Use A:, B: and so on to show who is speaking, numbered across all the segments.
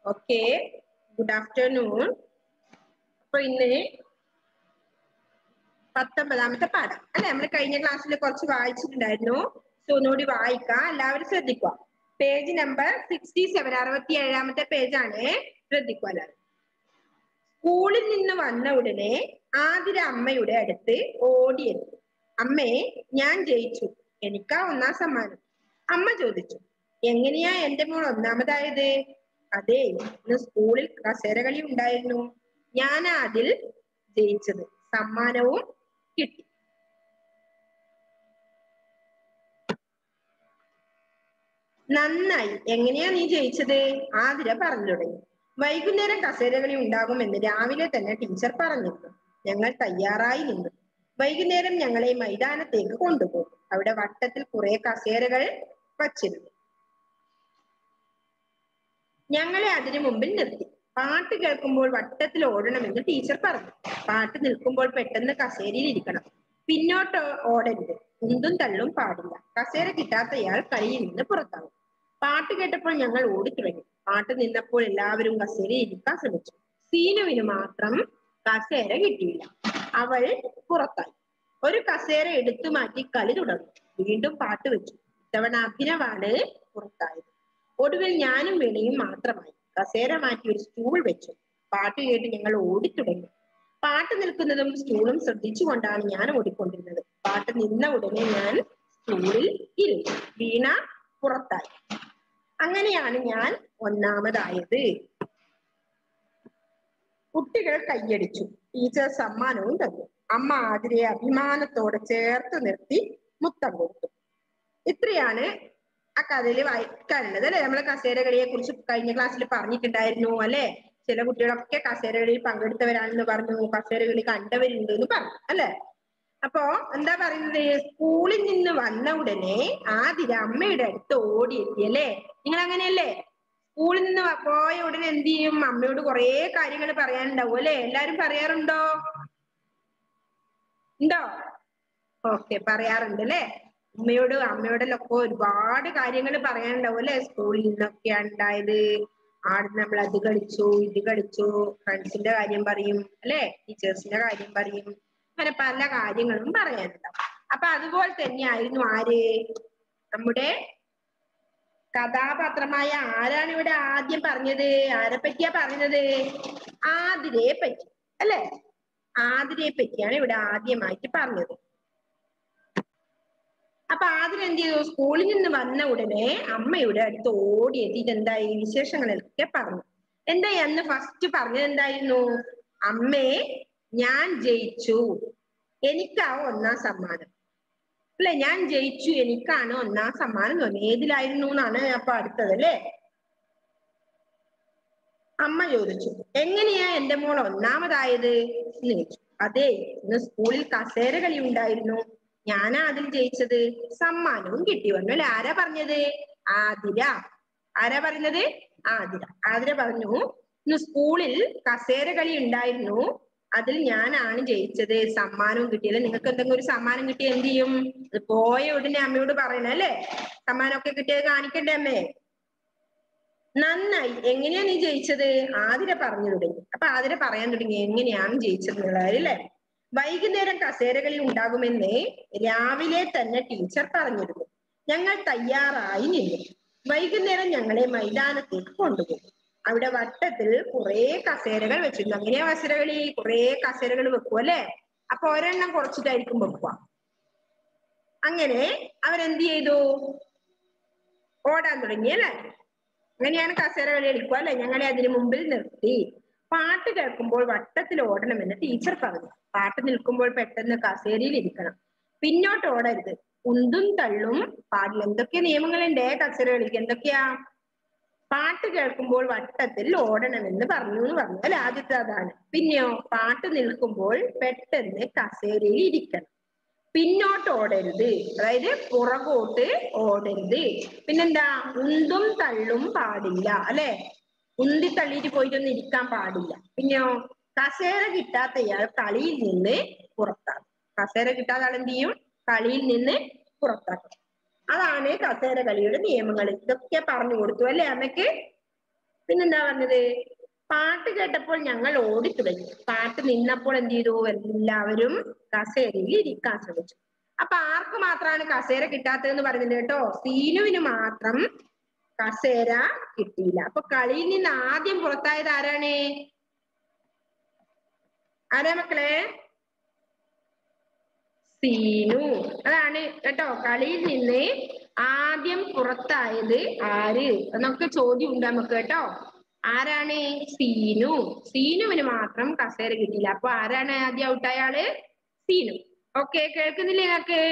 A: Okay, good afternoon. അപ്പൊ ഇന്ന് 19ാമത്തെ പാഠം അല്ലെ. നമ്മൾ കഴിഞ്ഞ ക്ലാസ്സിൽ കുറച്ച് വായിച്ചിട്ടുണ്ടായിരുന്നു. സോ ഒന്നുകൂടി വായിക്കാം, എല്ലാവരും ശ്രദ്ധിക്കുക. പേജ് നമ്പർ 67, 67ാമത്തെ പേജാണ്. ശ്രദ്ധിക്കുക എല്ലാവരും. സ്കൂളിൽ നിന്ന് വന്ന ഉടനെ ആതിര അമ്മയുടെ അടുത്ത് ഓടിയെത്തി. അമ്മേ, ഞാൻ ജയിച്ചു, എനിക്കാ 1ാം സമ്മാനം. അമ്മ ചോദിച്ചു, എങ്ങനെയാ എന്റെ മോൾ 1ാമതായത്? അതെ, ഇന്ന് സ്കൂളിൽ കസേരകളി ഉണ്ടായിരുന്നു, ഞാനാ അതിൽ ജയിച്ചത്, സമ്മാനവും കിട്ടി. നന്നായി, എങ്ങനെയാ നീ ജയിച്ചത്? ആതിര പറഞ്ഞു തുടങ്ങി. വൈകുന്നേരം കസേരകളി ഉണ്ടാകുമെന്ന് രാവിലെ തന്നെ ടീച്ചർ പറഞ്ഞിരുന്നു. ഞങ്ങൾ തയ്യാറായി നിന്നു. വൈകുന്നേരം ഞങ്ങളെ മൈതാനത്തേക്ക് കൊണ്ടുപോകും. അവിടെ വട്ടത്തിൽ കുറെ കസേരകൾ വച്ചിരുന്നു. ഞങ്ങളെ അതിനു മുമ്പിൽ നിർത്തി. പാട്ട് കേൾക്കുമ്പോൾ വട്ടത്തിൽ ഓടണമെന്ന് ടീച്ചർ പറഞ്ഞു. പാട്ട് നിൽക്കുമ്പോൾ പെട്ടെന്ന് കസേരയിൽ ഇരിക്കണം. പിന്നോട്ട് ഓടരുത്, ഉന്തും തള്ളും പാടില്ല. കസേര കിട്ടാത്തയാൾ കളിയിൽ നിന്ന് പുറത്താകും. പാട്ട് കേട്ടപ്പോൾ ഞങ്ങൾ ഓടിത്തുടങ്ങി. പാട്ട് നിന്നപ്പോൾ എല്ലാവരും കസേരയിൽ ഇരിക്കാൻ ശ്രമിച്ചു. സീനുവിന് മാത്രം കസേര കിട്ടിയില്ല. അവൾ പുറത്തായി. ഒരു കസേര എടുത്തു മാറ്റി കളി തുടർന്നു. വീണ്ടും പാട്ട് വെച്ചു. ഇത്തവണ അഭിനവാണ് പുറത്തായത്. ഒടുവിൽ ഞാനും വേണിയും മാത്രമായി. കസേര മാറ്റി ഒരു സ്റ്റൂൾ വെച്ചു. പാട്ട് കേട്ട് ഞങ്ങൾ ഓടിത്തുടങ്ങി. പാട്ട് നിൽക്കുന്നതും സ്റ്റൂളും ശ്രദ്ധിച്ചുകൊണ്ടാണ് ഞാൻ ഓടിക്കൊണ്ടിരുന്നത്. പാട്ട് നിന്ന ഉടനെ ഞാൻ സ്റ്റൂളിൽ ഇരുന്നു. വീണ പുറത്തായി. അങ്ങനെയാണ് ഞാൻ 1ാമതായത്. കുട്ടികൾ കൈയടിച്ചു. ടീച്ചർ സമ്മാനവും തന്നു. അമ്മ ആതിരയെ അഭിമാനത്തോടെ ചേർത്ത് നിർത്തി മുത്തം കൊടുത്തു. ഇത്രയാണ് ആ കഥയിൽ വായിക്കാനുള്ളത് അല്ലെ. നമ്മളെ കസേരകളിയെ കുറിച്ച് കഴിഞ്ഞ ക്ലാസ്സിൽ പറഞ്ഞിട്ടുണ്ടായിരുന്നു അല്ലെ. ചില കുട്ടികളൊക്കെ കസേരകളിൽ പങ്കെടുത്തവരാണെന്ന് പറഞ്ഞു, കസേരകളി കണ്ടവരുണ്ട് എന്ന് പറഞ്ഞു അല്ലെ. അപ്പോ എന്താ പറയുന്നത്, സ്കൂളിൽ നിന്ന് വന്ന ഉടനെ ആതിര അമ്മയുടെ അടുത്ത് ഓടിയെത്തി അല്ലേ. നിങ്ങൾ അങ്ങനെയല്ലേ? സ്കൂളിൽ നിന്ന് പോയ ഉടനെ എന്ത് ചെയ്യും? അമ്മയോട് കുറെ കാര്യങ്ങൾ പറയാനുണ്ടാവും അല്ലെ. എല്ലാരും പറയാറുണ്ടോ? ഉണ്ടോ? ഓക്കെ, പറയാറുണ്ട് അല്ലെ. അമ്മയോടൊക്കെ ഒരുപാട് കാര്യങ്ങൾ പറയാനുണ്ടാവും അല്ലെ. സ്കൂളിൽ നിന്നൊക്കെയാണ് ഉണ്ടായത്, ആടെ നമ്മൾ അത് കളിച്ചു ഇത് കളിച്ചു, ഫ്രണ്ട്സിന്റെ കാര്യം പറയും അല്ലെ, ടീച്ചേഴ്സിന്റെ കാര്യം പറയും, അങ്ങനെ പല കാര്യങ്ങളും പറയാനുണ്ടാവും. അപ്പൊ അതുപോലെ തന്നെയായിരുന്നു ആര്, നമ്മുടെ കഥാപാത്രമായ ആരാണ് ഇവിടെ ആദ്യം പറഞ്ഞത്? ആരെ പറ്റിയാ പറഞ്ഞത്? ആതിരയെ പറ്റി അല്ലെ. ആതിരയെ പറ്റിയാണ് ഇവിടെ ആദ്യമായിട്ട് പറഞ്ഞത്. അപ്പൊ ആതിര എന്ത് ചെയ്തു? സ്കൂളിൽ നിന്ന് വന്ന ഉടനെ അമ്മയുടെ അടുത്ത് ഓടിയെത്തി. ഇതെന്തായി? വിശേഷങ്ങളൊക്കെ പറഞ്ഞു. എന്തായി അന്ന് ഫസ്റ്റ് പറഞ്ഞത്? എന്തായിരുന്നു? അമ്മേ, ഞാൻ ജയിച്ചു, എനിക്കാ 1ാം സമ്മാനം അല്ലെ. ഞാൻ ജയിച്ചു, എനിക്കാണ് 1ാം സമ്മാനം തോന്നി. ഏതിലായിരുന്നു എന്നാണ് അപ്പൊ അടുത്തത് അല്ലേ. അമ്മ ചോദിച്ചു, എങ്ങനെയാ എന്റെ മോൾ 1ാമതായത് എന്ന് ചോദിച്ചു. അതെ, ഇന്ന് സ്കൂളിൽ കസേര കളി ഉണ്ടായിരുന്നു, ഞാനാ അതിൽ ജയിച്ചത്, സമ്മാനവും കിട്ടി വന്നു അല്ലെ. ആരാ പറഞ്ഞത്? ആതിര. ആരാ പറഞ്ഞത്? ആതിര. ആതിര പറഞ്ഞു, ഇന്ന് സ്കൂളിൽ കസേര കളി ഉണ്ടായിരുന്നു, അതിൽ ഞാനാണ് ജയിച്ചത്, സമ്മാനവും കിട്ടിയത്. നിങ്ങൾക്ക് എന്തെങ്കിലും ഒരു സമ്മാനം കിട്ടിയ എന്ത് ചെയ്യും? അത് പോയ ഉടനെ അമ്മയോട് പറയണം അല്ലെ. സമ്മാനമൊക്കെ കിട്ടിയത് കാണിക്കണ്ടേ അമ്മേ? നന്നായി, എങ്ങനെയാ നീ ജയിച്ചത്? ആതിര പറഞ്ഞു തുടങ്ങി. അപ്പൊ ആതിര പറയാൻ തുടങ്ങി എങ്ങനെയാണ് ജയിച്ചത് എന്നുള്ളത് അല്ലെ. വൈകുന്നേരം കസേരകളിൽ ഉണ്ടാകുമെന്ന് രാവിലെ തന്നെ ടീച്ചർ പറഞ്ഞിരുന്നു. ഞങ്ങൾ തയ്യാറായി നിന്നു. വൈകുന്നേരം ഞങ്ങളെ മൈതാനത്തേക്ക് കൊണ്ടുപോകും. അവിടെ വട്ടത്തിൽ കുറെ കസേരകൾ വെച്ചിരുന്നു. അങ്ങനെയാ കസേരകളി, കുറെ കസേരകൾ വെക്കും അല്ലെ. അപ്പൊ ഒരെണ്ണം കുറച്ചിട്ടായിരിക്കും വെക്കുക. അങ്ങനെ അവരെന്ത് ചെയ്തു? ഓടാൻ തുടങ്ങി അല്ലെ. അങ്ങനെയാണ് കസേര കളി കളിക്കുക അല്ലെ. ഞങ്ങളെ അതിനു മുമ്പിൽ നിർത്തി. പാട്ട് കേൾക്കുമ്പോൾ വട്ടത്തിൽ ഓടണമെന്ന് ടീച്ചർ പറഞ്ഞു. പാട്ട് നിൽക്കുമ്പോൾ പെട്ടെന്ന് കസേരയിൽ ഇരിക്കണം. പിന്നോട്ട് ഓടരുത്, ഉന്തും തള്ളും പാടില്ല. എന്തൊക്കെ നിയമങ്ങളുണ്ട് കസേര കളിക്ക്? എന്തൊക്കെയാ? പാട്ട് കേൾക്കുമ്പോൾ വട്ടത്തിൽ ഓടണമെന്ന് പറഞ്ഞു അല്ലെ. ആദ്യത്തെ അതാണ്. പിന്നെയോ, പാട്ട് നിൽക്കുമ്പോൾ പെട്ടെന്ന് കസേരയിൽ ഇരിക്കണം. പിന്നോട്ട് ഓടരുത്, അതായത് പുറകോട്ട് ഓടരുത്. പിന്നെന്താ? ഉന്തും തള്ളും പാടില്ല അല്ലെ. ഉന്തി തള്ളിയിട്ട് പോയിട്ടൊന്നും ഇരിക്കാൻ പാടില്ല. പിന്നെയോ, കസേര കിട്ടാത്തയാൾ കളിയിൽ നിന്ന് പുറത്താക്കും. കസേര കിട്ടാത്ത ആൾ എന്ത് ചെയ്യും? കളിയിൽ നിന്ന് പുറത്താക്കും. അതാണ് കസേര കളിയുടെ നിയമങ്ങൾ. ഇതൊക്കെ പറഞ്ഞു കൊടുത്തു അല്ലെ അമ്മയ്ക്ക്. പിന്നെന്താ പറഞ്ഞത്? പാട്ട് കേട്ടപ്പോൾ ഞങ്ങൾ ഓടിത്തുടങ്ങി. പാട്ട് നിന്നപ്പോൾ എന്ത് ചെയ്തു? എല്ലാവരും കസേരയിൽ ഇരിക്കാൻ ശ്രമിച്ചു. അപ്പൊ ആർക്ക് മാത്രമാണ് കസേര കിട്ടാത്തതെന്ന് പറഞ്ഞിട്ടുണ്ട് കേട്ടോ. സീനുവിന് മാത്രം കസേര കിട്ടിയില്ല. അപ്പൊ കളിയിൽ നിന്ന് ആദ്യം പുറത്തായത് ആരാണ്? ആരാ മക്കളെ? സീനു. അതാണ് കേട്ടോ. കളിയിൽ നിന്ന് ആദ്യം പുറത്തായത് ആര് എന്നൊക്കെ ചോദ്യം ഉണ്ട് നമുക്ക് കേട്ടോ. ആരാണ്? സീനു. സീനുവിന് മാത്രം കസേര കിട്ടിയില്ല. അപ്പൊ ആരാണ് ആദ്യം ഔട്ടായ ആള്? സീനു. ഓക്കെ, കേൾക്കുന്നില്ലേ നിങ്ങൾക്ക്?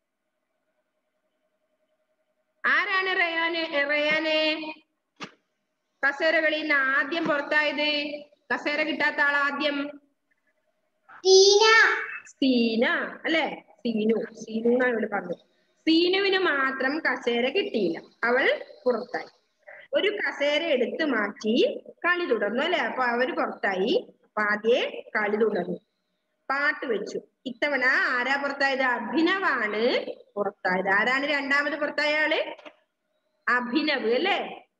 A: ആരാണ് റയാനെ കസേര കളിയിൽ നിന്ന് ആദ്യം പുറത്തായത്? കസേര കിട്ടാത്ത ആൾ ആദ്യം? സീന അല്ലെ? സീനു എന്നാണ് ഇവിടെ പറഞ്ഞത്. സീനുവിന് മാത്രം കസേര കിട്ടിയില്ല. അവൾ പുറത്തായി. ഒരു കസേര എടുത്തു മാറ്റി കളി തുടർന്നു അല്ലെ? അപ്പൊ അവര് പുറത്തായി. അപ്പൊ ആദ്യേ കളി തുടർന്നു. പാട്ട് വെച്ചു. ഇത്തവണ ആരാ പുറത്തായത്? അഭിനവാണ് പുറത്തായത്. ആരാണ് രണ്ടാമത് പുറത്തായ ആള്? അഭിനവ് അല്ലേ?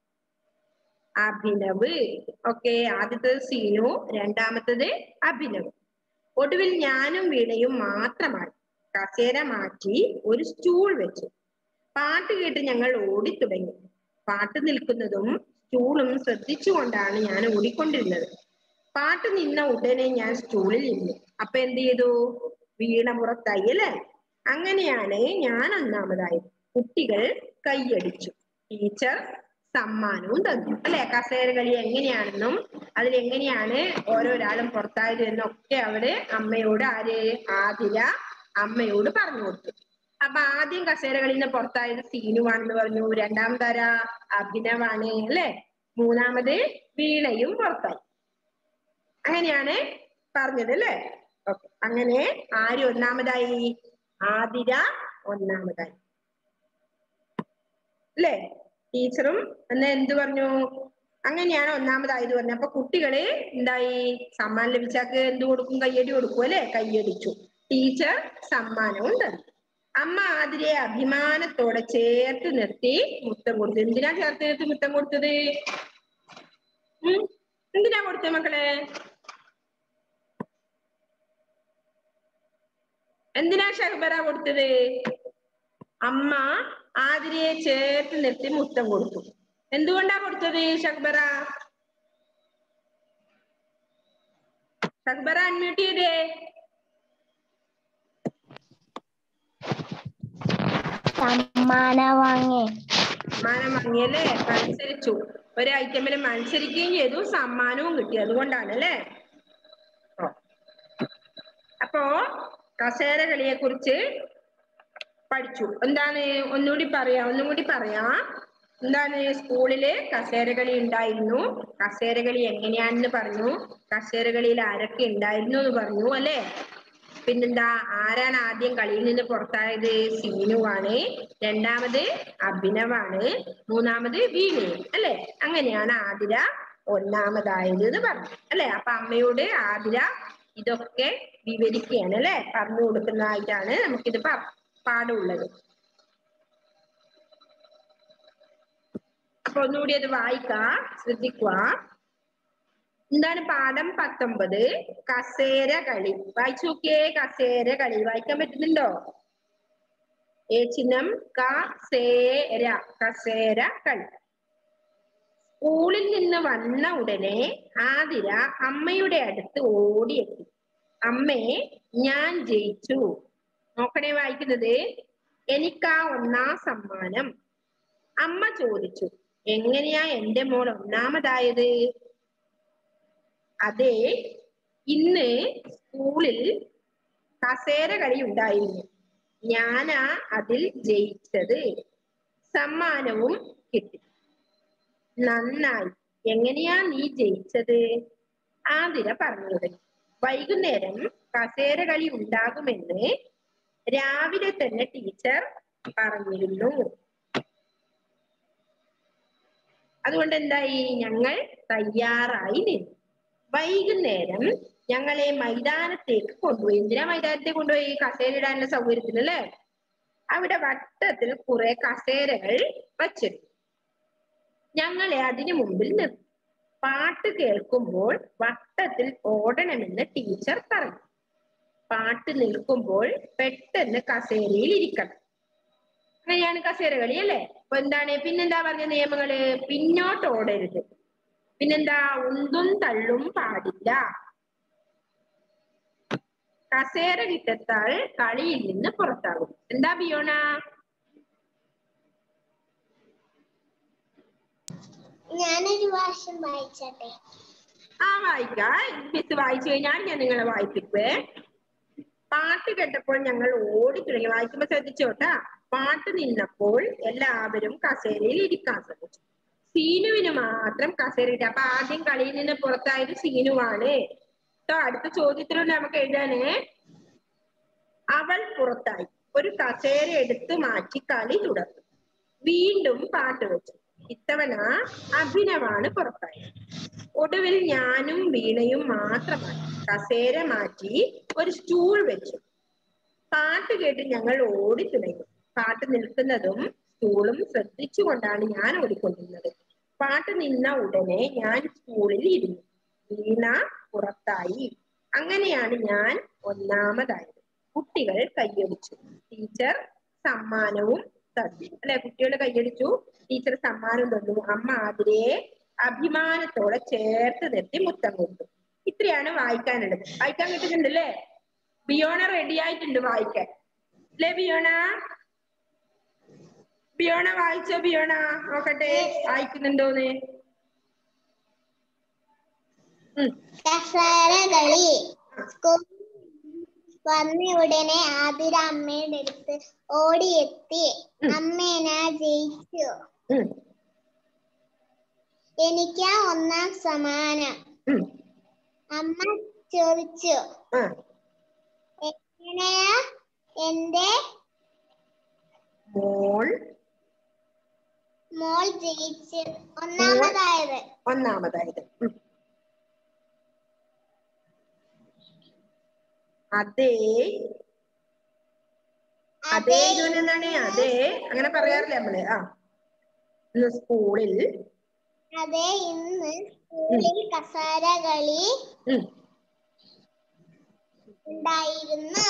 A: അഭിനവ്. ഓക്കെ, ആദ്യത്തേത് സീനു, രണ്ടാമത്തത് അഭിനവ്. ഒടുവിൽ ഞാനും വീണയും മാത്രമായി. കസേര മാറ്റി ഒരു സ്റ്റൂൾ വെച്ചു. പാട്ട് കേട്ട് ഞങ്ങൾ ഓടിത്തുടങ്ങി. പാട്ട് നിൽക്കുന്നതും സ്റ്റൂളും ശ്രദ്ധിച്ചുകൊണ്ടാണ് ഞാൻ ഓടിക്കൊണ്ടിരുന്നത്. പാട്ട് നിന്ന ഉടനെ ഞാൻ സ്റ്റൂളിൽ ഇരുന്നു. അപ്പൊ എന്ത് ചെയ്തു? വീണ പുറത്തായി അല്ലെ? അങ്ങനെയാണ് ഞാൻ ഒന്നാമതായത്. കുട്ടികൾ കൈയടിച്ചു. ടീച്ചർ സമ്മാനവും തന്നു അല്ലെ? കസേര കളി എങ്ങനെയാണെന്നും അതിലെങ്ങനെയാണ് ഓരോരാളും പുറത്തായത് എന്നൊക്കെ അവിടെ അമ്മയോട് ആതിര അമ്മയോട് പറഞ്ഞു കൊടുത്തു. അപ്പൊ ആദ്യം കസേര കളിയിൽ നിന്ന് പുറത്തായത് സീനുവാണെന്ന് പറഞ്ഞു. രണ്ടാമതാരാ? അഭിനവാണ് അല്ലെ? മൂന്നാമത് വീണയും പുറത്തായി. അങ്ങനെയാണ് പറഞ്ഞത് അല്ലെ? ഓക്കെ, അങ്ങനെ ആര് ഒന്നാമതായി? ആതിര ഒന്നാമതായി അല്ലേ? ടീച്ചറും എന്നാ എന്ത് പറഞ്ഞു? അങ്ങനെയാണ് ഒന്നാമതായത് പറഞ്ഞു. അപ്പൊ കുട്ടികള് എന്തായി? സമ്മാനം ലഭിച്ചാക്ക് എന്ത് കൊടുക്കും? കയ്യടി കൊടുക്കും അല്ലെ? കയ്യടിച്ചു. ടീച്ചർ സമ്മാനവും തന്നു. അമ്മ ആതിരയെ അഭിമാനത്തോടെ ചേർത്ത് നിർത്തി മുത്തം കൊടുത്തു. എന്തിനാ ചേർത്ത് നിർത്തി മുത്തം കൊടുത്തത്? എന്തിനാ കൊടുത്തത് മക്കളെ? എന്തിനാ ഷഹ്ബറ കൊടുത്തത്? അമ്മ ആതിരയെ ചേർത്ത് നിർത്തി മുത്തം കൊടുത്തു. എന്തുകൊണ്ടാ കൊടുത്തത് ഷഹ്ബറ? ഷഹ്ബറ അൺമ്യൂട്ട് ചെയ്തേ.
B: സമ്മാനം
A: വാങ്ങിയല്ലേ? മത്സരിച്ചു. ഒരു ഐറ്റമിൽ മത്സരിക്കുകയും ചെയ്തു, സമ്മാനവും കിട്ടി. അതുകൊണ്ടാണ് അല്ലേ? അപ്പോ കസേര കളിയെ കുറിച്ച് പഠിച്ചു. എന്താണ്? ഒന്നും കൂടി പറയാം. എന്താണ്? സ്കൂളില് കസേര കളി ഉണ്ടായിരുന്നു. കസേര കളി എങ്ങനെയാണെന്ന് പറഞ്ഞു. കസേര കളിയിൽ ആരൊക്കെ ഉണ്ടായിരുന്നു എന്ന് പറഞ്ഞു അല്ലെ? പിന്നെന്താ? ആരാണ് ആദ്യം കളിയിൽ നിന്ന് പുറത്തായത്? സീനുവാണ്. രണ്ടാമത് അഭിനവാണ്. മൂന്നാമത് വീണയും അല്ലെ? അങ്ങനെയാണ് ആതിര ഒന്നാമതായത് എന്ന് പറഞ്ഞു അല്ലെ? അപ്പൊ അമ്മയോട് ആതിര ഇതൊക്കെ വിവരിക്കുകയാണ് അല്ലെ? പറഞ്ഞു കൊടുക്കുന്നതായിട്ടാണ് നമുക്കിത് പാഠമുള്ളത്. അപ്പൊ ഒന്നുകൂടി അത് വായിക്കാം, ശ്രദ്ധിക്കുക. എന്താണ് പാഠം 19? കസേര കളി. വായിച്ചു നോക്കിയേ. കസേര കളി വായിക്കാൻ പറ്റുന്നുണ്ടോ? ചിഹ്നം കസേര. കസേര കളി. സ്കൂളിൽ നിന്ന് വന്ന ഉടനെ ആതിര അമ്മയുടെ അടുത്ത് ഓടിയെത്തി. അമ്മേ, ഞാൻ ജയിച്ചു. നോക്കണേ വായിക്കുന്നത്. എനിക്കാ ഒന്നാം സമ്മാനം. അമ്മ ചോദിച്ചു, എങ്ങനെയാ എന്റെ മോൾ ഒന്നാമതായത്? അതെ, ഇന്ന് സ്കൂളിൽ കസേര കളി ഉണ്ടായിരുന്നു. ഞാനാ അതിൽ ജയിച്ചത്. സമ്മാനവും കിട്ടി. നന്നായി. എങ്ങനെയാ നീ ജയിച്ചത്? ആതിര പറഞ്ഞത്. വൈകുന്നേരം കസേര കളി ഉണ്ടാകുമെന്ന് രാവിലെ തന്നെ ടീച്ചർ പറഞ്ഞിരുന്നു. അതുകൊണ്ട് എന്തായി? ഞങ്ങൾ തയ്യാറായി നിന്നു. വൈകുന്നേരം ഞങ്ങളെ മൈതാനത്തേക്ക് കൊണ്ടുപോയി. എന്തിനാ മൈതാനത്തേക്ക് കൊണ്ടുപോയി? കസേര ഇടാനുള്ള സൗകര്യത്തിന് അല്ലേ? അവിടെ വട്ടത്തിൽ കുറെ കസേരകൾ വച്ചിരുന്നു. ഞങ്ങളെ അതിനു മുമ്പിൽ നിർത്തി. പാട്ട് കേൾക്കുമ്പോൾ വട്ടത്തിൽ ഓടണമെന്ന് ടീച്ചർ പറഞ്ഞു. പാട്ട് നിൽക്കുമ്പോൾ പെട്ടെന്ന് കസേരയിൽ ഇരിക്കണം. അങ്ങനെയാണ് കസേര കളി അല്ലേ? അപ്പൊ എന്താണ് പിന്നെന്താ പറഞ്ഞ നിയമങ്ങള്? പിന്നോട്ട് ഓടരുത്. പിന്നെന്താ? ഉന്തും തള്ളും പാടില്ല. കസേര വിട്ടെത്താൽ കളിയിൽ നിന്ന് പുറത്താകും. എന്താ ബിയോണ?
B: ഞാനൊരു വാശം വായിച്ചോട്ടെ?
A: വായിക്കാം. മിസ് വായിച്ചു കഴിഞ്ഞാൽ ഞാൻ നിങ്ങളെ വായിപ്പിക്കുവേ. പാട്ട് കേട്ടപ്പോൾ ഞങ്ങൾ ഓടി തുടങ്ങി. വായിക്കുമ്പോ ശ്രദ്ധിച്ചോട്ടാ. പാട്ട് നിന്നപ്പോൾ എല്ലാവരും കസേരയിൽ ഇരിക്കാൻ ശ്രമിച്ചു. സീനുവിന് മാത്രം കസേര കിട്ടി. അപ്പൊ ആദ്യം കളിയിൽ നിന്ന് പുറത്തായത് സീനുവാണ്. അടുത്ത ചോദ്യത്തിലൂടെ നമുക്ക് എഴുതാനേ. അവൾ പുറത്തായി. ഒരു കസേര എടുത്ത് മാറ്റി കളി തുടർന്നു. വീണ്ടും പാട്ട് വെച്ചു. ഇത്തവണ അഭിനവാണ് പുറത്തായത്. ഒടുവിൽ ഞാനും വീണയും മാത്രമായി. കസേര മാറ്റി ഒരു സ്റ്റൂൾ വെച്ചു. പാട്ട് കേട്ട് ഞങ്ങൾ ഓടി തുടങ്ങി. പാട്ട് നിൽക്കുന്നതും സ്റ്റൂളും ശ്രദ്ധിച്ചുകൊണ്ടാണ് ഞാൻ ഓടിക്കൊണ്ടിരുന്നത്. പാട്ട് നിന്ന ഉടനെ ഞാൻ സ്റ്റൂളിൽ ഇരുന്നു. വീണ പുറത്തായി. അങ്ങനെയാണ് ഞാൻ ഒന്നാമതായത്. കുട്ടികൾ കൈയടിച്ചു. ടീച്ചർ സമ്മാനവും തന്നു. അല്ലെ? കുട്ടികൾ കൈയടിച്ചു, ടീച്ചർ സമ്മാനം തന്നു. അമ്മ ആതിരയെ അഭിമാനത്തോടെ ചേർത്ത് നിർത്തി മുത്തം കൊടുത്തു. ഇത്രയാണ് വായിക്കാനുള്ളത്. വായിക്കാൻ കിട്ടുന്നുണ്ട് അല്ലേ? ബിയോണ റെഡി ആയിട്ടുണ്ട് വായിക്കാൻ അല്ലേ? ബിയോണ വായിച്ചോ? ബിയോണ നോക്കട്ടെ വായിക്കുന്നുണ്ടോന്ന്.
B: കസേരകളി. വന്ന ഉടനെ ആതിര അമ്മയുടെ അടുത്ത് ഓടിയെത്തി. അമ്മേ, ഞാൻ ജയിച്ചു. എനിക്കാ ഒന്നാം സമ്മാനം. അമ്മ ചോദിച്ചു, എങ്ങനെയാ എന്റെ മോൾ ജയിച്ച് ഒന്നാമതായത്?
A: അതെ എന്താണ്? അതെ അങ്ങനെ പറയാറില്ലേ നമ്മള്? ഇന്ന് സ്കൂളിൽ
B: കസേരകളി ഉണ്ടായിരുന്നു.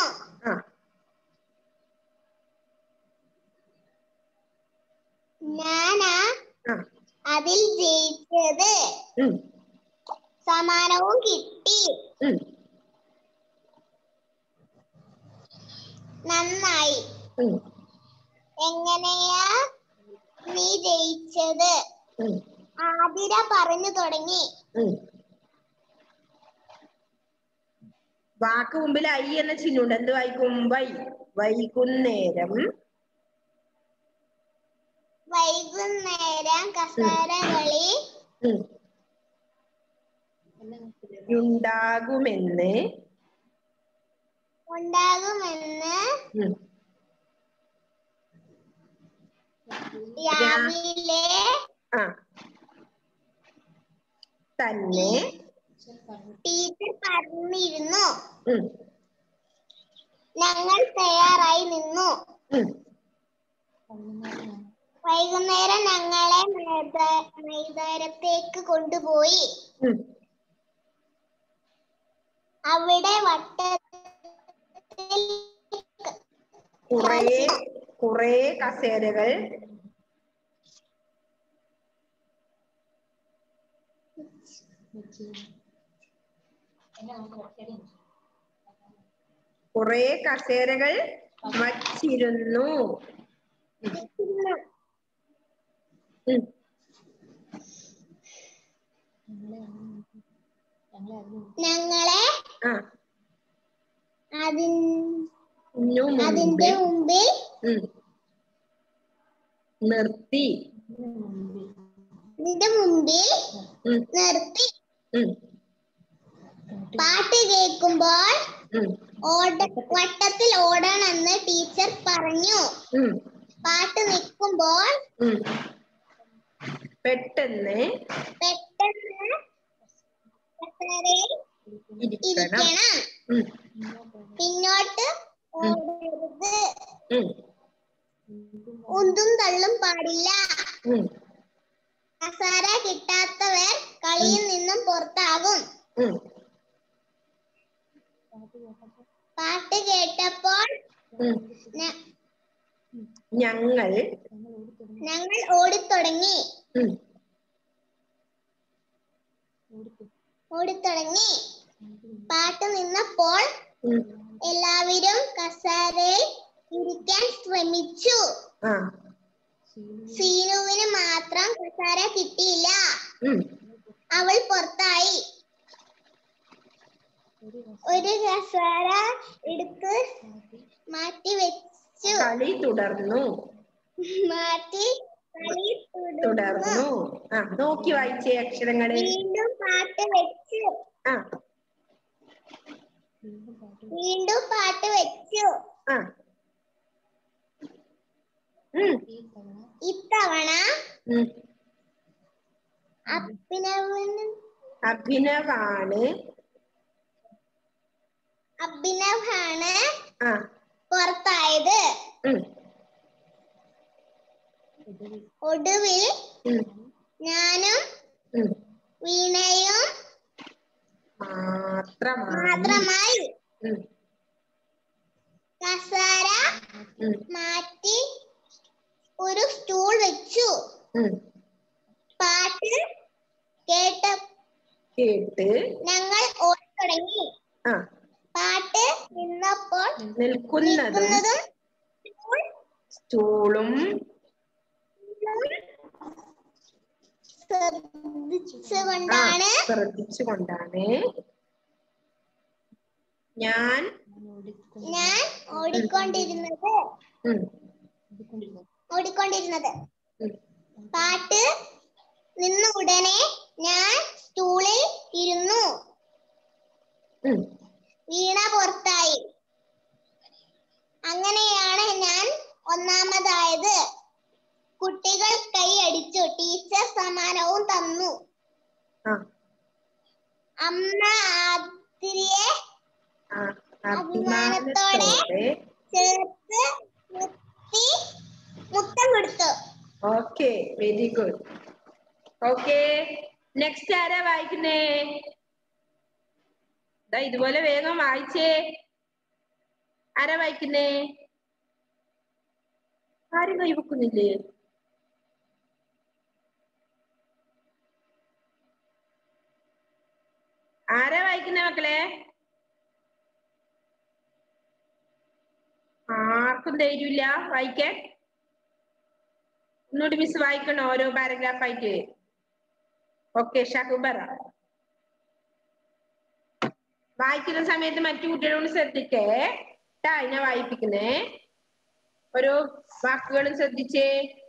B: ഞാനാ അതിൽ ജയിച്ചത്. സമ്മാനവും കിട്ടി. നന്നായി. എങ്ങനെയാ നീ ജയിച്ചത്? ആതിര പറഞ്ഞു തുടങ്ങി.
A: വാക്ക് മുമ്പിൽ ഐ എന്ന ചിഹ്നമുണ്ട്. എന്ത് വായിക്കും? വൈകുന്നേരം
B: കസേരകളി
A: ഉണ്ടാകുമെന്ന്
B: രാവിലെ
A: തന്നെ
B: ടീച്ചർ പറഞ്ഞിരുന്നു. ഞങ്ങൾ തയ്യാറായി നിന്നു. വൈകുന്നേരം ഞങ്ങളെ മൈതാനത്തേക്ക് കൊണ്ടുപോയി. അവിടെ വട്ടത്തിൽ
A: കുറെ കസേരകൾ വച്ചിരുന്നു.
B: ഞങ്ങളെ അതിന്റെ മുമ്പിൽ
A: നിർത്തി.
B: പാട്ട് കേൾക്കുമ്പോൾ വട്ടത്തിൽ ഓടണമെന്ന് ടീച്ചർ പറഞ്ഞു. പാട്ട് നിൽക്കുമ്പോൾ
A: പെട്ടെന്ന്
B: ഇരിക്കണം. പിന്നോട്ട് ഓടരുത്. ഉന്തും തള്ളും പാടില്ല. കസേര കിട്ടാത്തവർ കളിയിൽ പുറത്താകും.
A: ഉം.
B: പാട്ട് കേട്ടപ്പോൾ
A: ഉം. ഞങ്ങൾ
B: ഓടിത്തുടങ്ങി.
A: ഉം.
B: ഓടിത്തുടങ്ങി. പാട്ട് നിന്നപ്പോൾ
A: ഉം.
B: എല്ലാവരും കസേരയിൽ ഇരിക്കാൻ ശ്രമിച്ചു.
A: ആ.
B: സീനുവിന് മാത്രം കസേര കിട്ടിയില്ല.
A: ഉം.
B: അവൾ പുറത്തായി. ഒരു കസേര എടുത്ത് മാറ്റി വെച്ചു.
A: കളി തുടർന്നു.
B: മാറ്റി കളി തുടർന്നു.
A: തുടർന്നു. ആ, നോക്കി വായിച്ചേ അക്ഷരങ്ങള്.
B: വീണ്ടും പാട്ട് വെച്ചു.
A: ആ.
B: വീണ്ടും പാട്ട് വെച്ചു.
A: ആ. ഉം.
B: ഇത്തവണ
A: ഉം.
B: അഭിനവാണ്
A: ആ.
B: പുറത്തായത്.
A: ഉം.
B: ഒടുവിൽ
A: ഉം.
B: ഞാനും
A: ഉം.
B: വീണയും മാത്രമായി.
A: ഉം.
B: കസേര
A: ഉം.
B: മാറ്റി ഒരു സ്റ്റൂൾ വെച്ചു.
A: ഉം.
B: പാട്ട് കേട്ട്
A: ഞങ്ങൾ
B: ഓടിത്തുടങ്ങി.
A: ആ.
B: പാട്ട് നിന്നപ്പോൾ
A: നിൽക്കുന്നതും സ്റ്റൂളും ശ്രദ്ധിച്ചുകൊണ്ടാണ് ഞാൻ
B: ഓടിക്കൊണ്ടിരുന്നത്.
A: ഉം.
B: പാട്ട് നിന്ന ഉടനെ ഞാൻ സ്റ്റൂളിൽ ഇരുന്നു.
A: ഉം.
B: വീണ പുറത്തായി. അങ്ങനെയാണ് ഞാൻ ഒന്നാമതായത്. കുട്ടികൾ കൈയടിച്ചു. ടീച്ചർ സമ്മാനവും തന്നു.
A: ആ.
B: അമ്മ ആതിരയെ
A: അഭിമാനത്തോടെ
B: ചേർത്ത് മുത്തം കൊടുത്തു.
A: Okay, very good. Okay, next ആരാ വായിക്കുന്നേ? ഇതുപോലെ വേഗം വായിച്ചേ. ആരാ വായിക്കുന്നേ? ആരും കൈവെക്കുന്നില്ലേ? ആരാ വായിക്കുന്നേ മക്കളെ? ആർക്കും ധൈര്യമില്ല വായിക്കാൻ? ഒന്നുകൂടി മിസ് വായിക്കണോ ഓരോ പാരഗ്രാഫ് ആയിട്ട്? ഓക്കെ, ഷഹബറ വായിക്കുന്ന സമയത്ത് മറ്റു കുട്ടികളോട് ശ്രദ്ധിക്കേ ട്ടാ. ഞാൻ വായിപ്പിക്കുന്നേ. ഓരോ വാക്കുകളും ശ്രദ്ധിച്ചേ.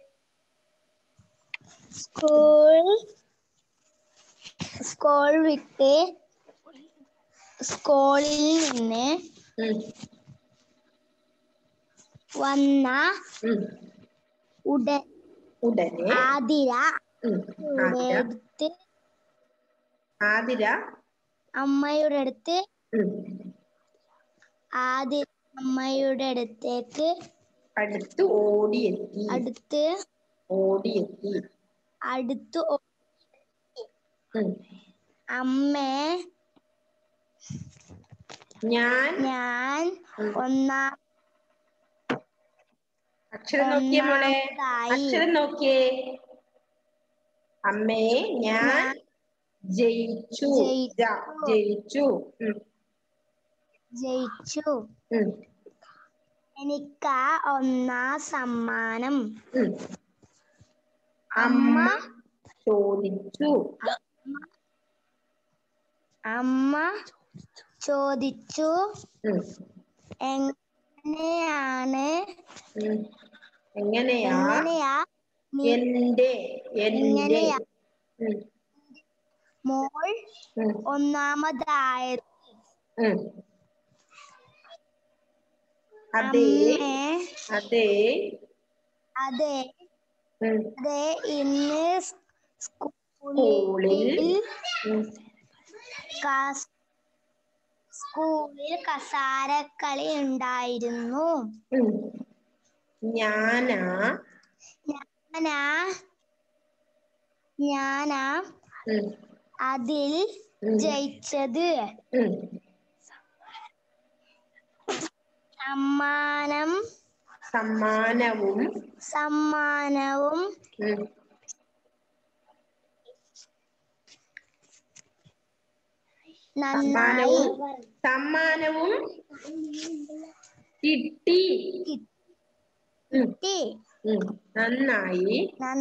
B: സ്കൂളിൽ നിന്ന് വന്ന
A: ഉടനെ ആതിര
B: അമ്മയുടെ അടുത്തേക്ക്
A: ഓടിയെത്തി.
B: അമ്മേ, ഞാൻ
A: അക്ഷരം നോക്കിയേ മോളെ, അക്ഷരം നോക്കിയേ. അമ്മേ, ഞാൻ ജയിച്ചു.
B: എനിക്ക് ഒന്നാം സമ്മാനം.
A: അമ്മ ചോദിച്ചു. എങ്ങനെയാ എന്റെ
B: മോൾ ഒന്നാമതായത്?
A: അതെ,
B: ഇന്ന് സ്കൂളിൽ കസാരക്കളി ഉണ്ടായിരുന്നു.
A: ഞാനാ
B: അതിൽ ജയിച്ചത്
A: സമ്മാനവും സമ്മാനവും കിട്ടി. നന്നായി.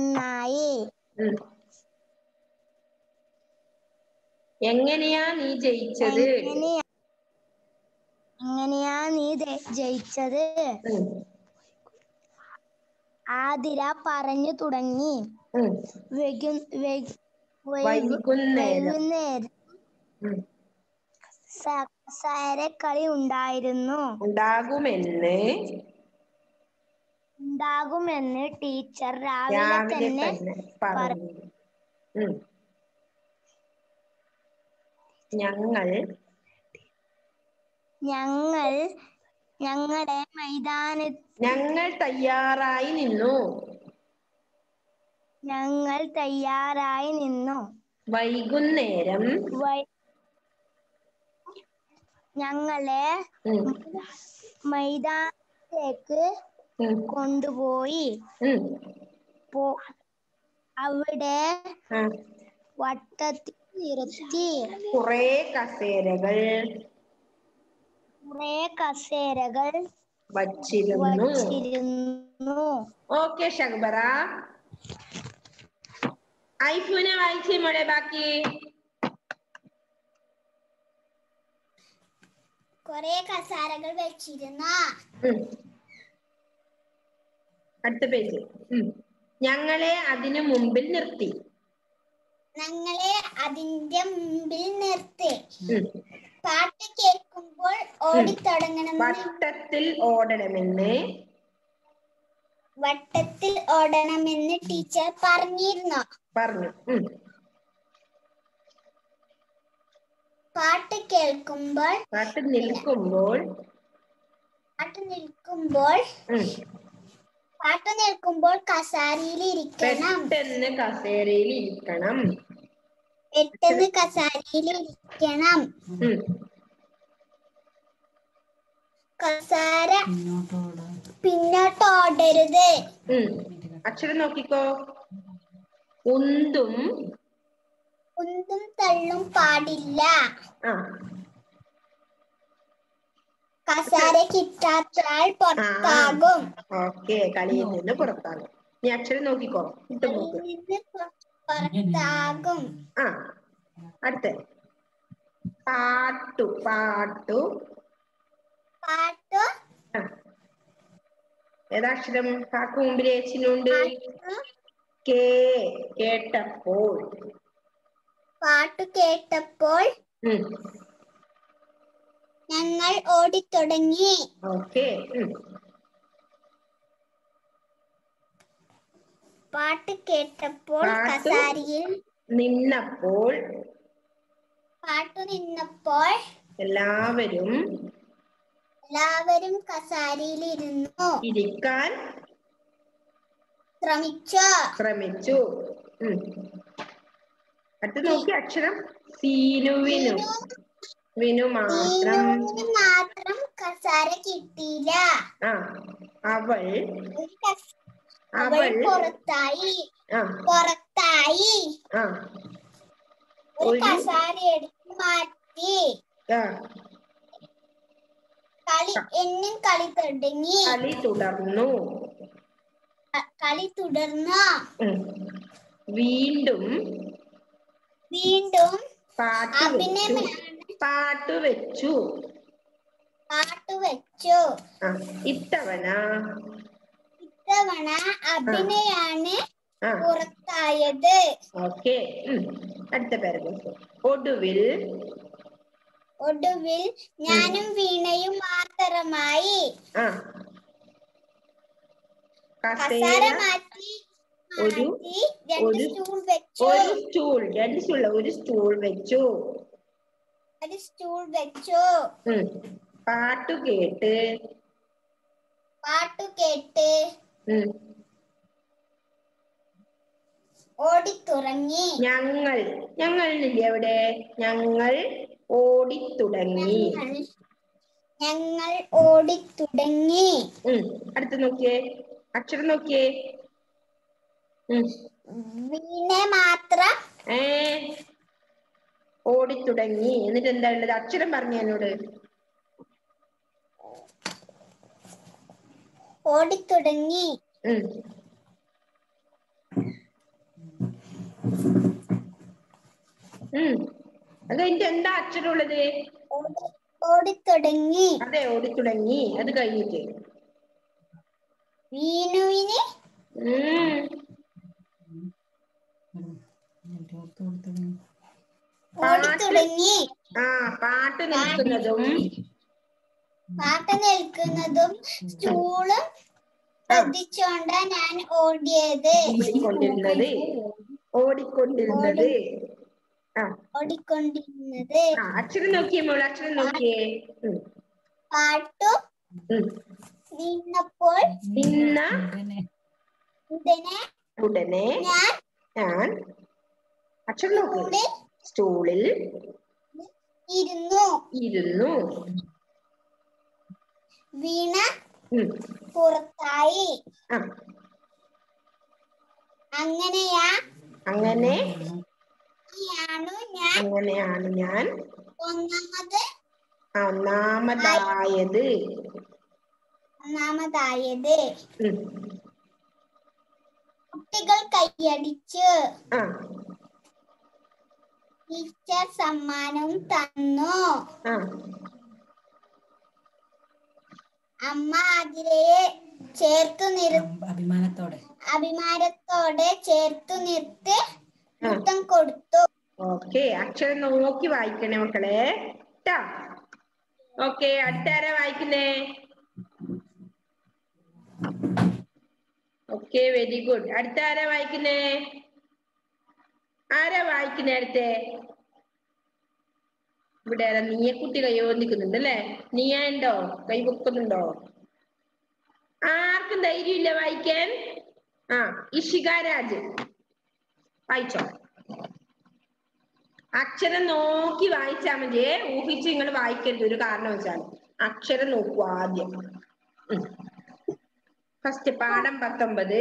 A: എങ്ങനെയാ നീ ജയിച്ചത്?
B: ആതിര പറഞ്ഞു തുടങ്ങി.
A: വൈകുന്നേരം
B: കസാരക്കളി ഉണ്ടാകുമെന്ന് ടീച്ചർ രാവിലെ തന്നെ
A: പറഞ്ഞു. ഞങ്ങൾ തയ്യാറായി നിന്നു. വൈകുന്നേരം
B: ഞങ്ങളെ മൈതാനത്തേക്ക് കൊണ്ടുപോയി. അവിടെ വട്ടത്തിൽ നിർത്തി
A: കുറേ കസേരകൾ വച്ചിരുന്നു. ഓക്കെ ഷഹബറ. ഐഫുനെ വായിച്ചേ മോളെ ബാക്കി.
B: കുറേ കസേരകൾ വെച്ചിരുന്നു.
A: അടുത്ത പേജ്. ഞങ്ങളെ അതിന്റെ മുമ്പിൽ നിർത്തി.
B: പാട്ട് കേൾക്കുമ്പോൾ വട്ടത്തിൽ ഓടണമെന്ന് ടീച്ചർ പറഞ്ഞു. പാട്ട് നിൽക്കുമ്പോൾ കസേരയിൽ ഇരിക്കണം. കസേര പിന്നോട്ടോടരുത്.
A: അക്ഷരം നോക്കിക്കോ. ഉന്തും
B: തള്ളും പാടില്ല. കസേര കിട്ടാത്താൽ പുറത്താകും.
A: ഓക്കെ, കളിയിൽ നിന്ന് പുറത്താകും. നീ അക്ഷരം നോക്കിക്കോ.
B: പുറത്താകും.
A: അടുത്ത പാട്ടു. ഏതാക്ഷരം? കാക്കു മുമ്പിൽ ഏച്ചിനുണ്ട്. കേട്ടപ്പോൾ.
B: പാട്ട് കേട്ടപ്പോൾ ഞങ്ങൾ ഓടിത്തുടങ്ങി.
A: ഓക്കെ.
B: പാട്ട് കേട്ടപ്പോൾ കസേരയിൽ
A: നിന്നപ്പോൾ
B: എല്ലാവരും കസേരയിൽ
A: ഇരിക്കാൻ ശ്രമിച്ചു. അടുത്ത് നോക്കി അക്ഷരം. സീനുവിനു
B: മാത്രം കസേര കിട്ടിയില്ല.
A: അവൾ
B: പുറത്തായി. ഒരു കസേര എടുത്ത് മാറ്റി. കളി തുടർന്നു.
A: വീണ്ടും പാട്ട് വെച്ചു. ഇത്തവണ
B: അഭിനയാണ് പുറത്തായത്.
A: ഓക്കെ. അടുത്ത പാരഗ്രാഫ്.
B: ഒടുവിൽ ഞാനും വീണയും മാത്രമായി. കസേര മാറ്റി രണ്ട് സ്റ്റൂൾ വെച്ചു.
A: പാട്ടു കേട്ട്
B: ഓടിത്തുടങ്ങി.
A: ഞങ്ങളില്ലേ എവിടെ? ഞങ്ങൾ ഓടിത്തുടങ്ങി.
B: ഞങ്ങൾ ഓടിത്തുടങ്ങി.
A: അടുത്ത് നോക്കിയേ, അക്ഷരം നോക്കിയേ.
B: വീണ മാത്രം
A: ഓടിത്തുടങ്ങി. എന്നിട്ട് എന്താ ഉള്ളത്? അക്ഷരം പറഞ്ഞു എന്നോട്.
B: ഓടിത്തുടങ്ങി.
A: അത് കഴിഞ്ഞിട്ട് എന്താ അക്ഷരം ഉള്ളത്?
B: ഓടിത്തുടങ്ങി.
A: അതെ, ഓടിത്തുടങ്ങി. അത് കഴിഞ്ഞിട്ട്
B: വീണുവിന് ഓടിത്തുടങ്ങി.
A: പാട്ട്
B: നിൽക്കുന്നതും സ്റ്റൂളും ശ്രദ്ധിച്ചോണ്ടാ ഞാൻ
A: ഓടിക്കൊണ്ടിരുന്നത്. അക്ഷരം നോക്കിയേ മോളെ, അക്ഷരം നോക്കിയേ.
B: പാട്ടും വീണപ്പോൾ
A: ഉടനെ ഞാൻ അക്ഷരം നോക്കി സ്റ്റൂളിൽ ഇരുന്നു.
B: വീണ പുറത്തായി. അങ്ങനെയാണ് ഞാൻ ഒന്നാമതായത്. കുട്ടികൾ കൈയടിച്ച്. ടീച്ചർ സമ്മാനവും തന്നു. അമ്മ ആതിരയെ അഭിമാനത്തോടെ ചേർത്തു നിർത്തി മുത്തം കൊടുത്തു.
A: ഓക്കെ, അക്ഷരം നോക്കി വായിക്കണേ മക്കളെ. ഓക്കെ, അടുത്താരാ വായിക്കുന്നേ? Okay, very good. അടുത്താരാ വായിക്കുന്നേ? ആരാ വായിക്കുന്നേ അടുത്തേ? ഇവിടെ ആരാ? നീയക്കുട്ടി കൈയോന്നിക്കുന്നുണ്ട് അല്ലേ? നീയ ഉണ്ടോ? കൈ പൊക്കുന്നുണ്ടോ? ആർക്കും ധൈര്യമില്ല വായിക്കാൻ? ഇഷിക രാജ് വായിച്ചോ. അക്ഷരം നോക്കി വായിച്ചാൽ മതിയേ, ഊഹിച്ച് നിങ്ങൾ വായിക്കരുത് ഒരു കാരണവശാലും. അക്ഷരം നോക്കൂ ആദ്യം. ഫസ്റ്റ് പാഠം 19.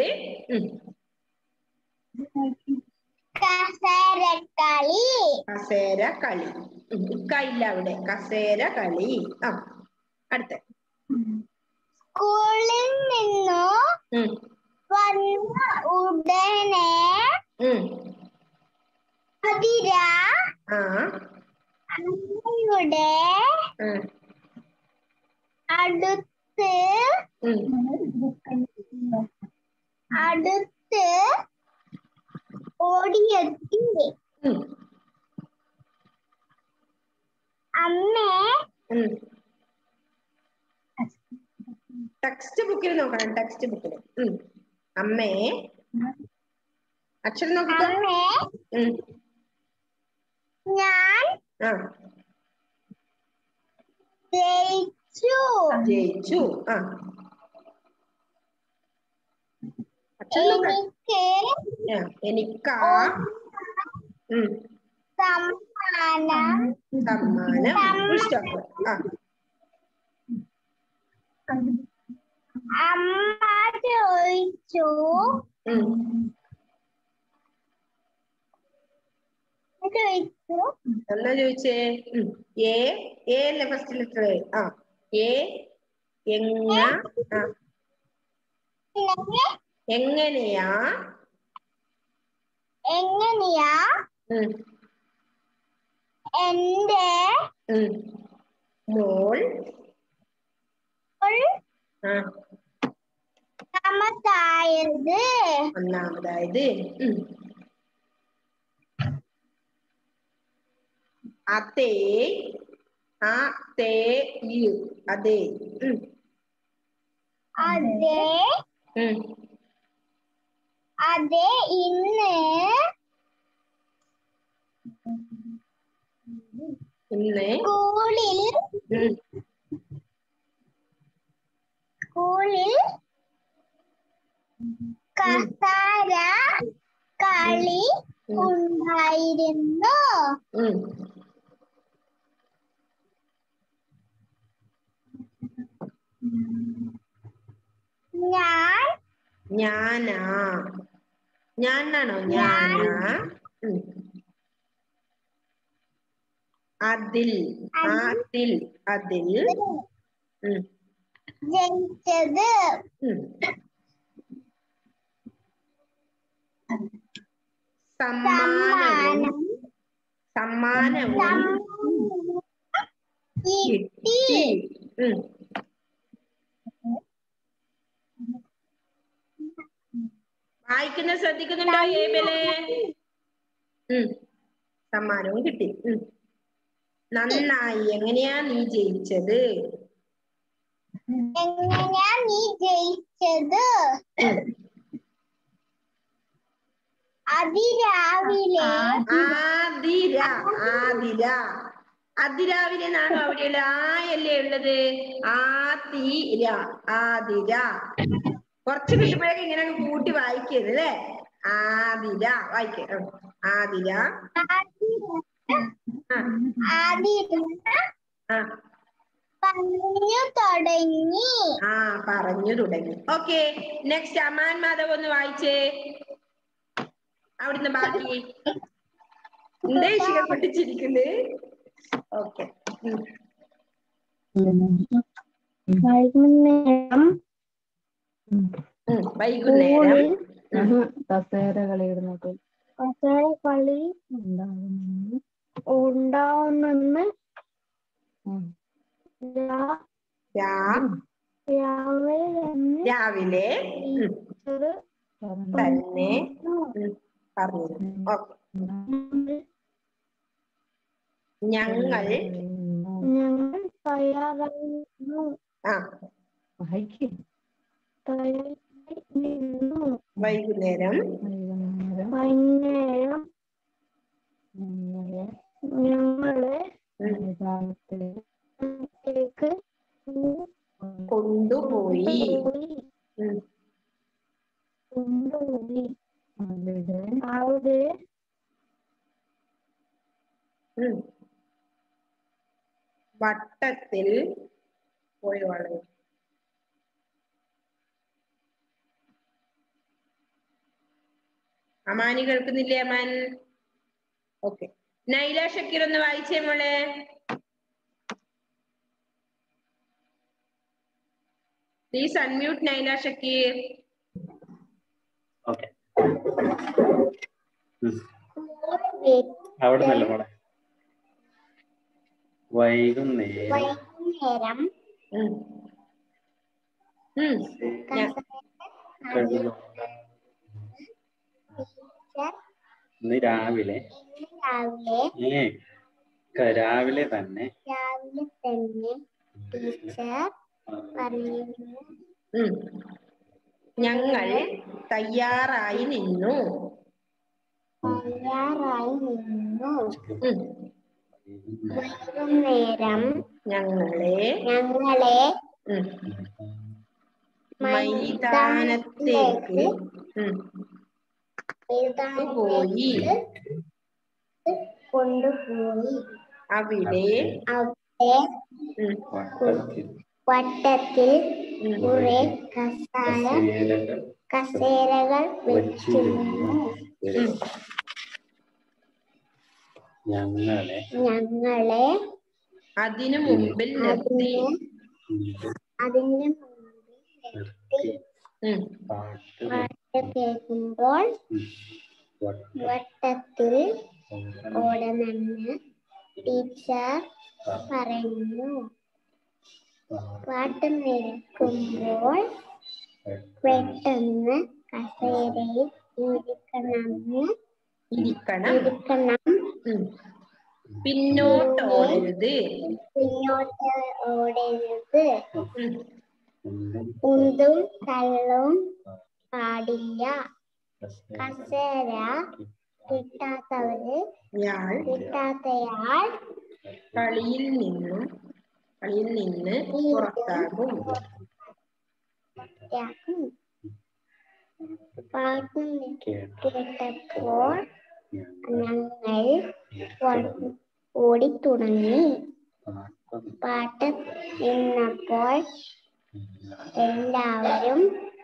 A: കസേര കളി. ഇല്ല അവിടെ. കസേര കളി. അടുത്ത.
B: സ്കൂളിൽ നിന്നു വന്ന ഉടനെ ആതിര അമ്മയുടെ അടുത്ത് ഓടിയെത്തി. അമ്മേ,
A: ടെക്സ്റ്റ് ബുക്കിൽ നോക്കണം. ടെക്സ്റ്റ് ബുക്കിൽ അമ്മേ, അക്ഷരം നോക്കിക്കോ.
B: ഞാൻ ജയിച്ചു.
A: എനിക്ക്
B: സമ്മാനം. അമ്മ ചോദിച്ചു.
A: എന്നാ ചോദിച്ചേ? അല്ലേ ഫസ്റ്റ് ലെറ്റർ? എങ്ങനെയാ
B: എന്റെ
A: മോൾ ഒന്നാമതായത്? അതെ. അതെ.
B: ഇന്ന് സ്കൂളിൽ കസേര കളി ഉണ്ടായിരുന്നു.
A: ഞാനാ ഞാനാണോ ഞാനാ അതിൽ
B: ജയിച്ചത്.
A: സമ്മാനവും കിട്ടി. വായിക്കുന്ന ശ്രദ്ധിക്കുന്നുണ്ടോ ഏബലെ? സമ്മാനവും കിട്ടി. നന്നായി. എങ്ങനെയാ നീ ജയിച്ചത്? അതിരാവിലെ നാണോ അവിടെയുള്ള ആയല്ലേ ഉള്ളത്? ആതിര. കുറച്ച് കിട്ടുമ്പോഴേക്കും ഇങ്ങനെ കൂട്ടി വായിക്കരുത് അല്ലേ? ആതിര വായിക്ക. ആതിര പറഞ്ഞു തുടങ്ങി. ഓക്കെ, നെക്സ്റ്റ് അമാൻ മാധവ് ഒന്ന് വായിച്ചേ. അവിടുന്ന് ബാക്കി എന്തേ ശിഖ പൊട്ടിച്ചിരിക്കുന്നത്? ഓക്കെ. വൈകുന്നേരം
C: കസേര കളി ഉണ്ടാവുമെന്ന്
A: രാവിലെ തന്നെ പറഞ്ഞു. ഞങ്ങൾ
C: തയ്യാറായിരുന്നു.
A: വൈകുന്നേരം
C: ഞങ്ങളെ
A: കൊണ്ടുപോയി.
C: അവിടെ
A: വട്ടത്തിൽ പോയി വളരെ അമാനി കേൾക്കുന്നില്ലേ? അമാൻ. ഓക്കെ, നൈല ഷക്കീർ ഒന്ന് വായിച്ചേ മോളെ. Please unmute Naila Shakir.
D: Okay, അവിടെ നല്ല മോളെ. വൈകുന്നേരം ഇന്ന് രാവിലെ തന്നെ
B: ടീച്ചർ പറഞ്ഞു.
A: ഞങ്ങൾ തയ്യാറായി നിന്നു.
B: വൈകുന്നേരം
A: ഞങ്ങളെ മൈതാനത്തേക്ക്
B: കൊണ്ടുപോയി.
A: അവിടെ
B: വട്ടത്തിൽ കുറെ കസേരകൾ വെച്ചിരുന്നു. ഞങ്ങളെ
A: അതിനു മുമ്പിൽ നിർത്തി.
B: പാട്ട് കേൾക്കുമ്പോൾ വട്ടത്തിൽ ഓടണമെന്ന് ടീച്ചർ പറഞ്ഞു. പാട്ട് നിൽക്കുമ്പോൾ പെട്ടെന്ന് കസേരയിൽ ഇരിക്കണം.
A: പിന്നോട്ട് ഓടരുത്.
B: ഉന്തും തള്ളും പാടില്ല. കസേര കിട്ടാത്തയാൾ
A: കളിയിൽ നിന്ന് പുറത്താകും.
B: പാട്ട് കേട്ടപ്പോൾ ഞങ്ങൾ ഓടിത്തുടങ്ങി. പാട്ട് നിന്നപ്പോൾ എല്ലാവരും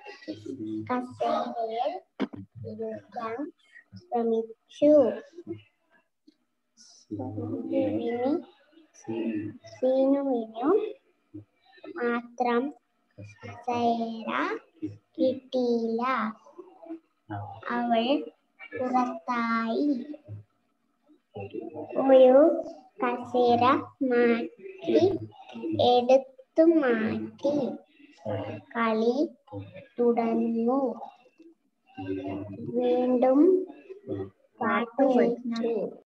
B: കസേരയിൽ ഇരിക്കാൻ ശ്രമിച്ചു. സീനുവിനു മാത്രം കസേര കിട്ടിയില്ല. അവൾ പുറത്തായി. ഒരു കസേര എടുത്തു മാറ്റി കളി തുടർന്നു. വീണ്ടും പാട്ട് വെച്ചു.